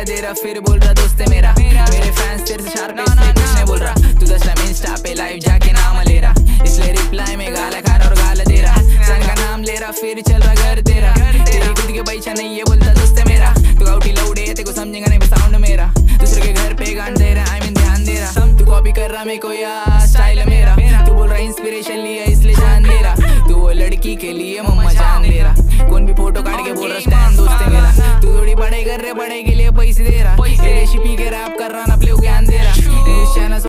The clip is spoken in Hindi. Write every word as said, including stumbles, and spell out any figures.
दे रहा, फिर बोल रहा दोस्त है मेरा। मेरे फैंस तेरे से शार्प इसलिए कुछ नहीं बोल रहा। तू दस टाइम इंस्टा पे लाइव जाके नाम ले रहा, इसलिए रिप्लाई में गाला खा रहा और गाला दे रहा। सन का नाम ले रहा, फिर चल रहा घर तेरा। तेरी खुद के पैसा नहीं ये बोलता दोस्त है मेरा। तू गाउटी लौड़े तेरे को समझेगा नहीं साउंड मेरा। दूसरे के घर पे गान दे रहा, आई मीन ध्यान दे रहा। तू कॉपी कर रहा मेरे को या स्टाइल मेरा। तू बोल रहा इंस्पिरेशन लिया इसलिए जान दे रहा। तू वो लड़की के लिए मम्मा जान दे रहा। कौन भी फोटो काट के बोल रहा स्टैंड दोस्त है मेरा। तू थोड़ी पढ़ाई कर रहे, पढ़ाई के लिए पैसे दे रहा। रेसिपी के रैप कर रहा ना, प्ले ज्ञान दे रहा।